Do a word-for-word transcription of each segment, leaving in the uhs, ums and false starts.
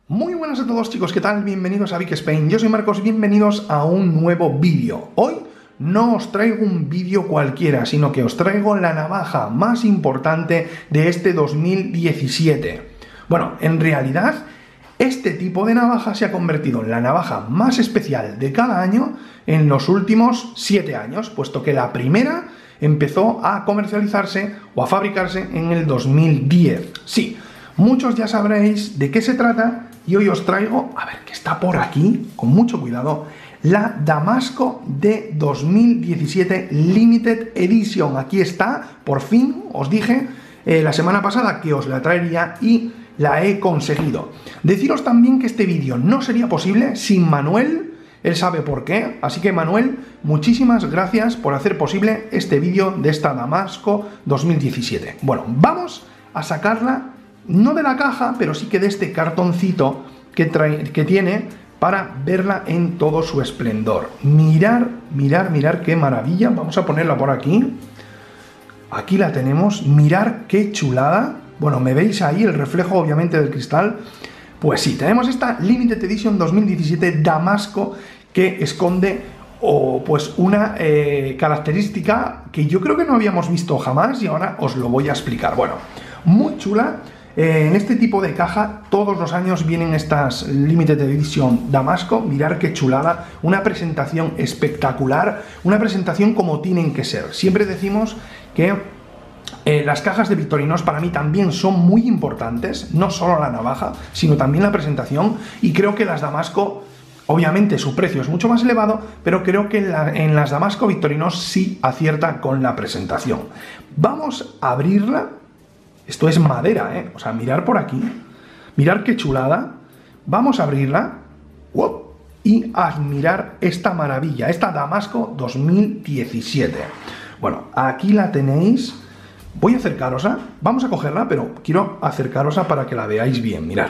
Muy buenas a todos, chicos, ¿qué tal? Bienvenidos a Vic Spain, yo soy Marcos y bienvenidos a un nuevo vídeo. Hoy no os traigo un vídeo cualquiera, sino que os traigo la navaja más importante de este dos mil diecisiete. Bueno, en realidad, este tipo de navaja se ha convertido en la navaja más especial de cada año en los últimos siete años, puesto que la primera empezó a comercializarse o a fabricarse en el dos mil diez. Sí, muchos ya sabréis de qué se trata y hoy os traigo, a ver, que está por aquí, con mucho cuidado, la Damasco de dos mil diecisiete Limited Edition. Aquí está, por fin, os dije eh, la semana pasada que os la traería y la he conseguido. Deciros también que este vídeo no sería posible sin Manuel. Él sabe por qué, así que Manuel, muchísimas gracias por hacer posible este vídeo de esta Damasco dos mil diecisiete. Bueno, vamos a sacarla, no de la caja, pero sí que de este cartoncito que, trae, que tiene para verla en todo su esplendor. Mirar, mirar, mirar qué maravilla. Vamos a ponerla por aquí. Aquí la tenemos. Mirar qué chulada. Bueno, me veis ahí el reflejo obviamente del cristal. Pues sí, tenemos esta Limited Edition dos mil diecisiete Damasco que esconde o pues una eh, característica que yo creo que no habíamos visto jamás y ahora os lo voy a explicar. Bueno, muy chula. Eh, en este tipo de caja todos los años vienen estas Limited Edition Damasco. Mirad qué chulada, una presentación espectacular, una presentación como tienen que ser. Siempre decimos que eh, las cajas de Victorinos para mí también son muy importantes, no solo la navaja, sino también la presentación, y creo que las Damasco, obviamente su precio es mucho más elevado, pero creo que en, la, en las Damasco Victorinos sí acierta con la presentación. Vamos a abrirla. Esto es madera, ¿eh? O sea, mirar por aquí. Mirar qué chulada. Vamos a abrirla. ¡Wow! Y admirar esta maravilla. Esta Damasco dos mil diecisiete. Bueno, aquí la tenéis. Voy a acercarosla. Vamos a cogerla, pero quiero acercarosla para que la veáis bien. Mirad.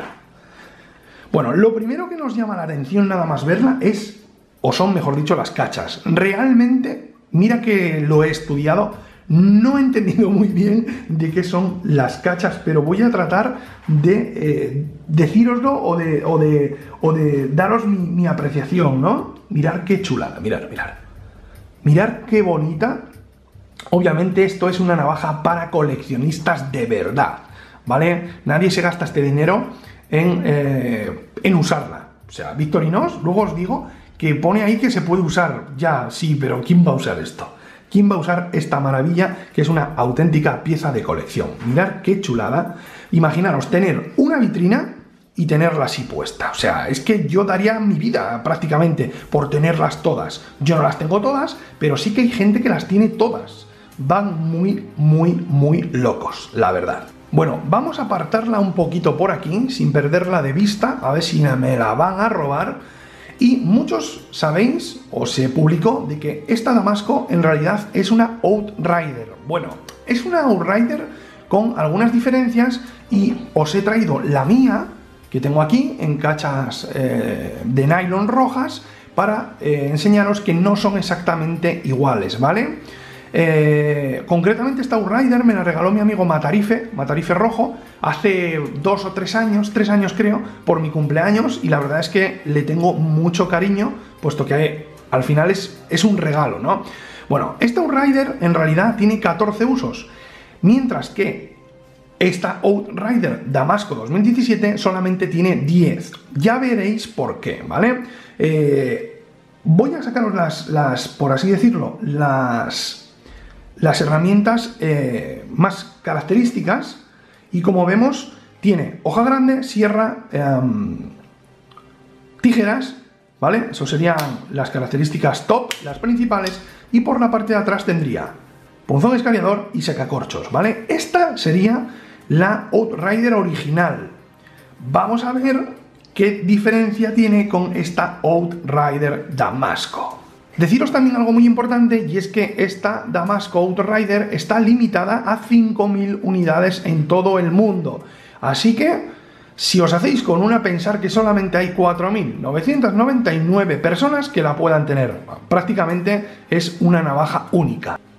Bueno, lo primero que nos llama la atención nada más verla es, o son, mejor dicho, las cachas. Realmente, mira que lo he estudiado. No he entendido muy bien de qué son las cachas, pero voy a tratar de eh, decíroslo o de, o, de, o de daros mi, mi apreciación, ¿no? Mirad qué chulada, mirad, mirad. Mirad qué bonita. Obviamente esto es una navaja para coleccionistas de verdad, ¿vale? Nadie se gasta este dinero en, eh, en usarla. O sea, Victorinos, luego os digo que pone ahí que se puede usar. Ya, sí, pero ¿quién va a usar esto? ¿Quién va a usar esta maravilla que es una auténtica pieza de colección? Mirad qué chulada. Imaginaros tener una vitrina y tenerla así puesta. O sea, es que yo daría mi vida prácticamente por tenerlas todas. Yo no las tengo todas, pero sí que hay gente que las tiene todas. Van muy, muy, muy locos, la verdad. Bueno, vamos a apartarla un poquito por aquí, sin perderla de vista, a ver si me la van a robar. Y muchos sabéis, o se publicó, de que esta Damasco en realidad es una Outrider. Bueno, es una Outrider con algunas diferencias y os he traído la mía, que tengo aquí, en cachas eh, de nylon rojas, para eh, enseñaros que no son exactamente iguales, ¿vale? Eh, concretamente esta Outrider me la regaló mi amigo Matarife, Matarife Rojo, hace dos o tres años, tres años creo, por mi cumpleaños, y la verdad es que le tengo mucho cariño, puesto que eh, al final es, es un regalo, ¿no? Bueno, esta Outrider en realidad tiene catorce usos, mientras que esta Outrider Damasco dos mil diecisiete solamente tiene diez. Ya veréis por qué, ¿vale? Eh, voy a sacaros las, las, por así decirlo, las... las herramientas eh, más características, y como vemos tiene hoja grande, sierra, eh, tijeras, ¿vale? Eso serían las características top, las principales, y por la parte de atrás tendría punzón escariador y secacorchos, ¿vale? Esta sería la Outrider original. Vamos a ver qué diferencia tiene con esta Outrider Damasco. Deciros también algo muy importante, y es que esta Damasco Outrider está limitada a cinco mil unidades en todo el mundo. Así que, si os hacéis con una, pensar que solamente hay cuatro mil novecientas noventa y nueve personas que la puedan tener. Prácticamente es una navaja única.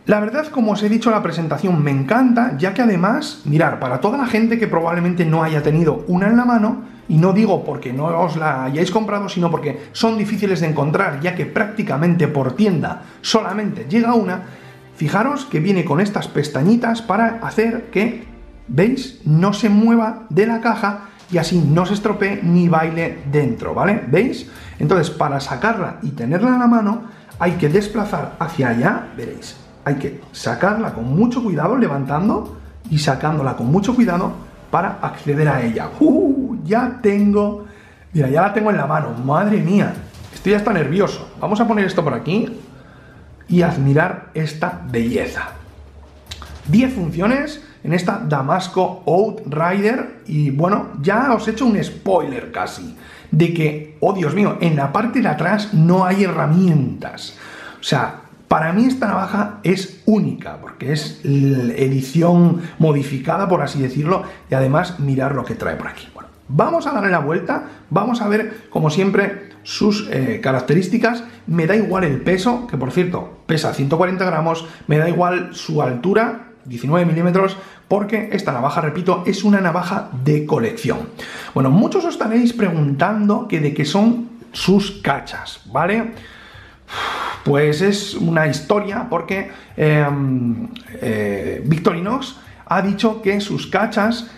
La verdad, como os he dicho, la presentación me encanta, ya que además, mirar, para toda la gente que probablemente no haya tenido una en la mano, y no digo porque no os la hayáis comprado, sino porque son difíciles de encontrar, ya que prácticamente por tienda solamente llega una, fijaros que viene con estas pestañitas para hacer que, ¿veis?, no se mueva de la caja y así no se estropee ni baile dentro, ¿vale? ¿Veis? Entonces, para sacarla y tenerla en la mano, hay que desplazar hacia allá, veréis. Hay que sacarla con mucho cuidado, levantando y sacándola con mucho cuidado para acceder a ella. ¡Uh! Ya tengo... Mira, ya la tengo en la mano. ¡Madre mía! Estoy hasta nervioso. Vamos a poner esto por aquí y admirar esta belleza. diez funciones en esta Damasco Outrider y bueno, ya os he hecho un spoiler casi de que, oh Dios mío, en la parte de atrás no hay herramientas. O sea, para mí esta navaja es única, porque es la edición modificada, por así decirlo, y además mirar lo que trae por aquí. Bueno, vamos a darle la vuelta, vamos a ver, como siempre, sus eh, características. Me da igual el peso, que por cierto, pesa ciento cuarenta gramos, me da igual su altura, diecinueve milímetros, porque esta navaja, repito, es una navaja de colección. Bueno, muchos os estaréis preguntando que de qué son sus cachas, ¿vale? Pues es una historia porque eh, eh, Victorinox ha dicho que sus cachas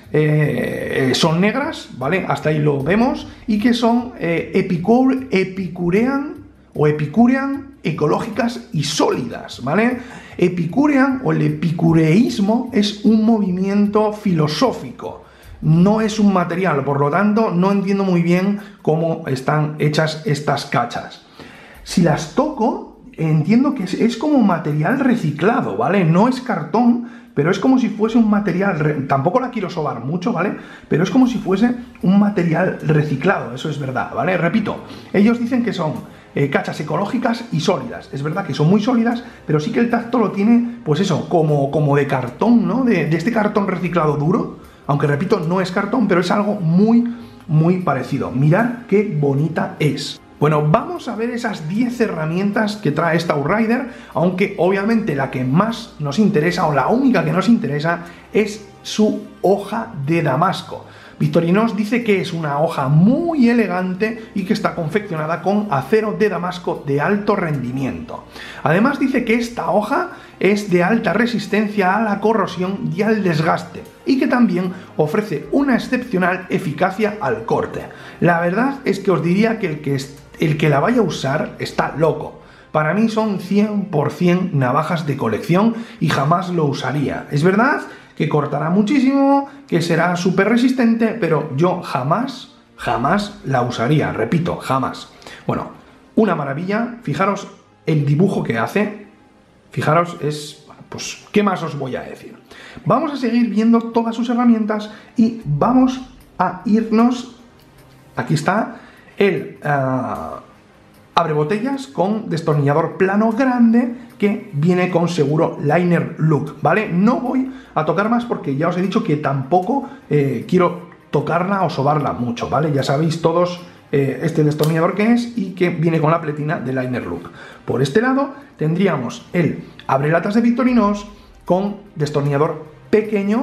eh, son negras, ¿vale? Hasta ahí lo vemos, y que son eh, epicure, epicurean o epicurean ecológicas y sólidas, ¿vale? Epicurean o el epicureísmo es un movimiento filosófico, no es un material, por lo tanto no entiendo muy bien cómo están hechas estas cachas. Si las toco, entiendo que es, es como material reciclado, ¿vale? No es cartón, pero es como si fuese un material, tampoco la quiero sobar mucho, ¿vale? Pero es como si fuese un material reciclado, eso es verdad, ¿vale? Repito, ellos dicen que son eh, cachas ecológicas y sólidas. Es verdad que son muy sólidas, pero sí que el tacto lo tiene, pues eso, como, como de cartón, ¿no? De, de este cartón reciclado duro, aunque repito, no es cartón, pero es algo muy, muy parecido. Mirad qué bonita es. Bueno, vamos a ver esas diez herramientas que trae esta Outrider, aunque obviamente la que más nos interesa, o la única que nos interesa, es su hoja de damasco. Victorinox dice que es una hoja muy elegante y que está confeccionada con acero de damasco de alto rendimiento. Además dice que esta hoja es de alta resistencia a la corrosión y al desgaste, y que también ofrece una excepcional eficacia al corte. La verdad es que os diría que el que, el que la vaya a usar está loco. Para mí son cien por cien navajas de colección y jamás lo usaría. Es verdad que cortará muchísimo, que será súper resistente, pero yo jamás, jamás la usaría, repito, jamás. Bueno, una maravilla, fijaros el dibujo que hace, fijaros, es, pues, ¿qué más os voy a decir? Vamos a seguir viendo todas sus herramientas y vamos a irnos, aquí está, el uh, abre botellas con destornillador plano grande que viene con seguro liner look, ¿vale? No voy a tocar más porque ya os he dicho que tampoco eh, quiero tocarla o sobarla mucho, ¿vale? Ya sabéis todos eh, este destornillador que es y que viene con la pletina de liner look. Por este lado tendríamos el abrelatas de Victorinox con destornillador pequeño,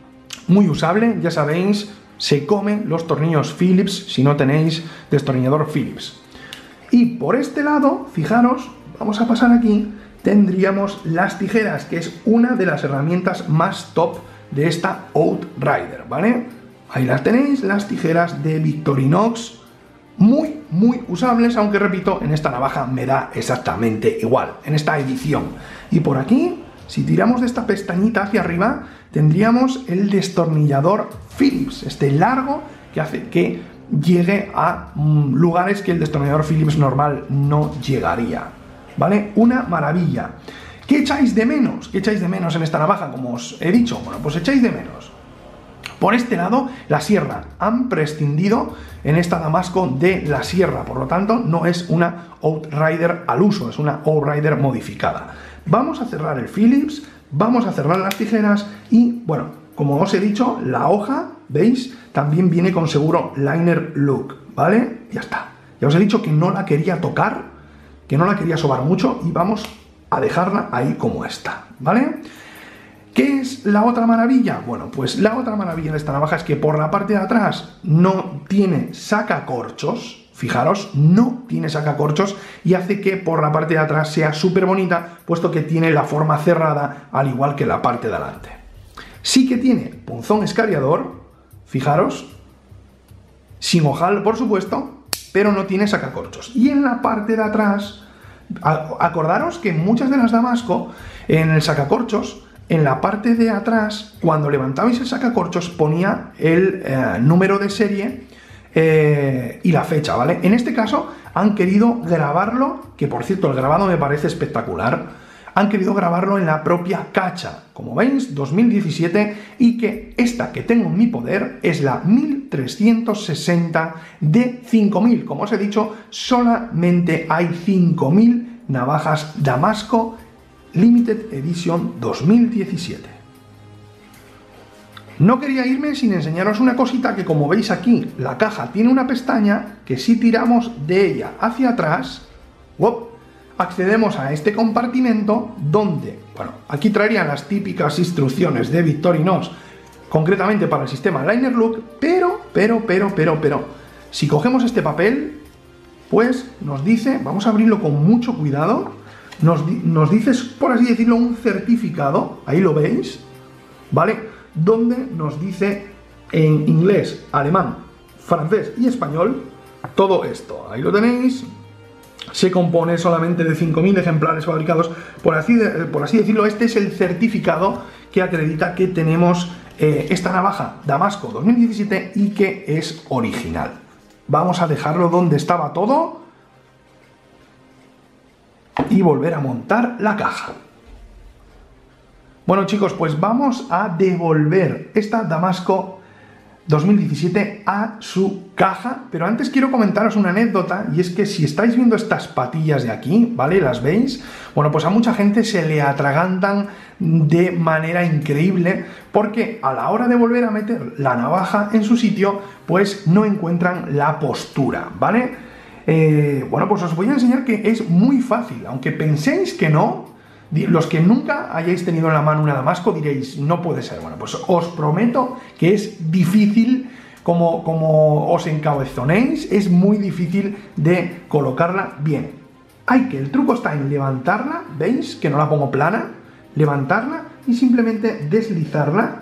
muy usable, ya sabéis, se comen los tornillos Phillips si no tenéis destornillador Phillips. Y por este lado, fijaros, vamos a pasar aquí, tendríamos las tijeras, que es una de las herramientas más top de esta Outrider, ¿vale? Ahí las tenéis, las tijeras de Victorinox, muy, muy usables, aunque repito, en esta navaja me da exactamente igual, en esta edición. Y por aquí, si tiramos de esta pestañita hacia arriba, tendríamos el destornillador Phillips, este largo que hace que llegue a mm, lugares que el destornillador Phillips normal no llegaría, ¿vale? Una maravilla. ¿Qué echáis de menos? ¿Qué echáis de menos en esta navaja? Como os he dicho, bueno, pues echáis de menos. Por este lado, la sierra. Han prescindido en esta Damasco de la sierra, por lo tanto, no es una Outrider al uso, es una Outrider modificada. Vamos a cerrar el Phillips, vamos a cerrar las tijeras y, bueno, como os he dicho, la hoja, ¿veis? También viene con seguro liner look, ¿vale? Ya está. Ya os he dicho que no la quería tocar, que no la quería sobar mucho y vamos a dejarla ahí como está, ¿vale? ¿Qué es la otra maravilla? Bueno, pues la otra maravilla de esta navaja es que por la parte de atrás no tiene sacacorchos, fijaros, no tiene sacacorchos y hace que por la parte de atrás sea súper bonita, puesto que tiene la forma cerrada, al igual que la parte de adelante. Sí que tiene punzón escariador, fijaros, sin ojal, por supuesto, pero no tiene sacacorchos. Y en la parte de atrás, acordaros que muchas de las Damasco, en el sacacorchos, en la parte de atrás, cuando levantabais el sacacorchos, ponía el eh, número de serie eh, y la fecha, ¿vale? En este caso han querido grabarlo, que por cierto el grabado me parece espectacular, han querido grabarlo en la propia cacha, como veis, dos mil diecisiete, y que esta que tengo en mi poder es la mil trescientos sesenta de cinco mil. Como os he dicho, solamente hay cinco mil navajas Damasco Limited Edition dos mil diecisiete. No quería irme sin enseñaros una cosita que, como veis aquí, la caja tiene una pestaña que si tiramos de ella hacia atrás, ¡wop!, accedemos a este compartimento donde, bueno, aquí traerían las típicas instrucciones de Victorinox, concretamente para el sistema Liner Look, pero, pero, pero, pero, pero, si cogemos este papel, pues nos dice, vamos a abrirlo con mucho cuidado, nos, nos dice, por así decirlo, un certificado, ahí lo veis, ¿vale?, donde nos dice en inglés, alemán, francés y español todo esto. Ahí lo tenéis. Se compone solamente de cinco mil ejemplares fabricados, por así, de, por así decirlo. Este es el certificado que acredita que tenemos eh, esta navaja Damasco dos mil diecisiete y que es original. Vamos a dejarlo donde estaba todo y volver a montar la caja. Bueno, chicos, pues vamos a devolver esta Damasco dos mil diecisiete a su caja, pero antes quiero comentaros una anécdota, y es que si estáis viendo estas patillas de aquí, ¿vale?, ¿las veis? Bueno, pues a mucha gente se le atragantan de manera increíble, porque a la hora de volver a meter la navaja en su sitio, pues no encuentran la postura, ¿vale? Eh, bueno, pues os voy a enseñar que es muy fácil, aunque penséis que no. Los que nunca hayáis tenido en la mano una Damasco diréis, no puede ser. Bueno, pues os prometo que es difícil, como, como os encabezonéis, es muy difícil de colocarla bien. Hay que, el truco está en levantarla, ¿veis? Que no la pongo plana, levantarla y simplemente deslizarla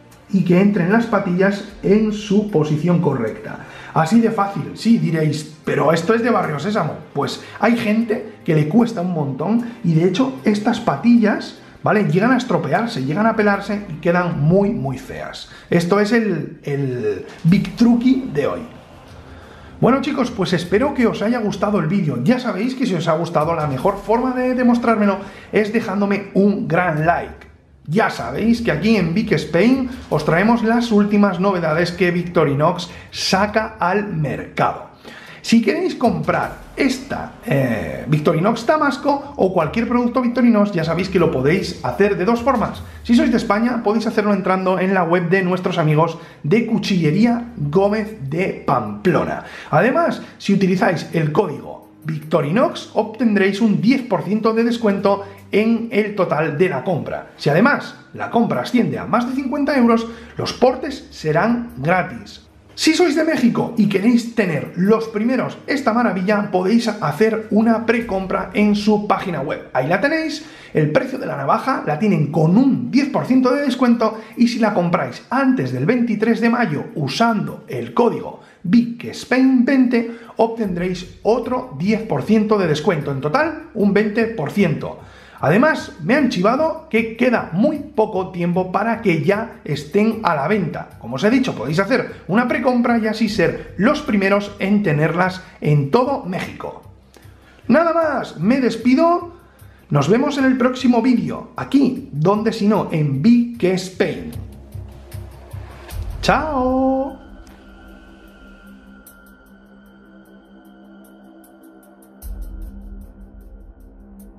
y que entren las patillas en su posición correcta. Así de fácil. Sí, diréis, pero esto es de Barrio Sésamo. Pues hay gente que le cuesta un montón y de hecho estas patillas, ¿vale?, llegan a estropearse, llegan a pelarse y quedan muy, muy feas. Esto es el, el big truqui de hoy. Bueno, chicos, pues espero que os haya gustado el vídeo. Ya sabéis que si os ha gustado, la mejor forma de demostrármelo es dejándome un gran like. Ya sabéis que aquí en Vic Spain os traemos las últimas novedades que Victorinox saca al mercado. Si queréis comprar esta eh, Victorinox Damasco o cualquier producto Victorinox, ya sabéis que lo podéis hacer de dos formas. Si sois de España, podéis hacerlo entrando en la web de nuestros amigos de Cuchillería Gómez de Pamplona. Además, si utilizáis el código Victorinox, obtendréis un diez por ciento de descuento en el total de la compra. Si además la compra asciende a más de cincuenta euros, los portes serán gratis. Si sois de México y queréis tener los primeros esta maravilla, podéis hacer una precompra en su página web. Ahí la tenéis, el precio de la navaja la tienen con un diez por ciento de descuento y si la compráis antes del veintitrés de mayo usando el código Vic Spain veinte, obtendréis otro diez por ciento de descuento, en total un veinte por ciento. Además, me han chivado que queda muy poco tiempo para que ya estén a la venta. Como os he dicho, podéis hacer una precompra y así ser los primeros en tenerlas en todo México. Nada más, me despido. Nos vemos en el próximo vídeo, aquí, donde si no, en Vic Spain. ¡Chao!